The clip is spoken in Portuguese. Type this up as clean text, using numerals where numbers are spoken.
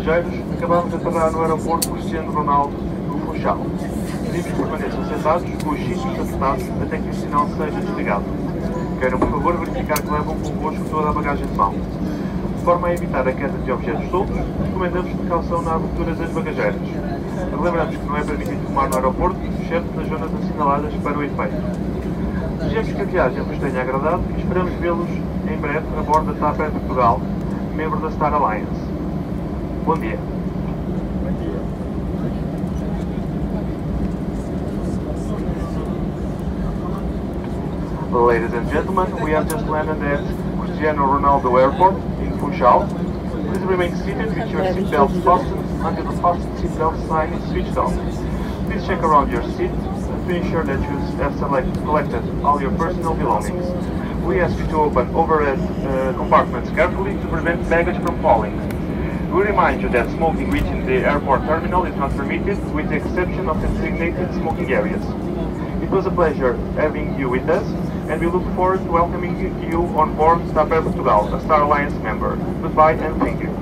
passageiros, acabamos de aterrar no aeroporto Cristiano Ronaldo no Funchal. Pedimos que permaneçam sentados com os cintos apertados até que o sinal seja desligado. Queiram, por favor, verificar que levam convosco toda a bagagem de mão. De forma a evitar a queda de objetos soltos, recomendamos precaução na abertura das bagageiras. Lembramos que não é permitido fumar no aeroporto, exceto nas zonas assinaladas para o efeito. Desejamos que a viagem vos tenha agradado e esperamos vê-los em breve a bordo da TAP Air Portugal, membro da Star Alliance. Bom dia. Ladies and gentlemen, we have just landed at Cristiano Ronaldo Airport in Funchal. Please remain seated with your seatbelts fastened until the fasten seatbelt sign is switched off. Please check around your seat to ensure that you have collected all your personal belongings. We ask you to open overhead compartments carefully to prevent baggage from falling. We remind you that smoking within the airport terminal is not permitted, with the exception of designated smoking areas. It was a pleasure having you with us, and we look forward to welcoming you on board TAP Air Portugal, a Star Alliance member. Goodbye and thank you.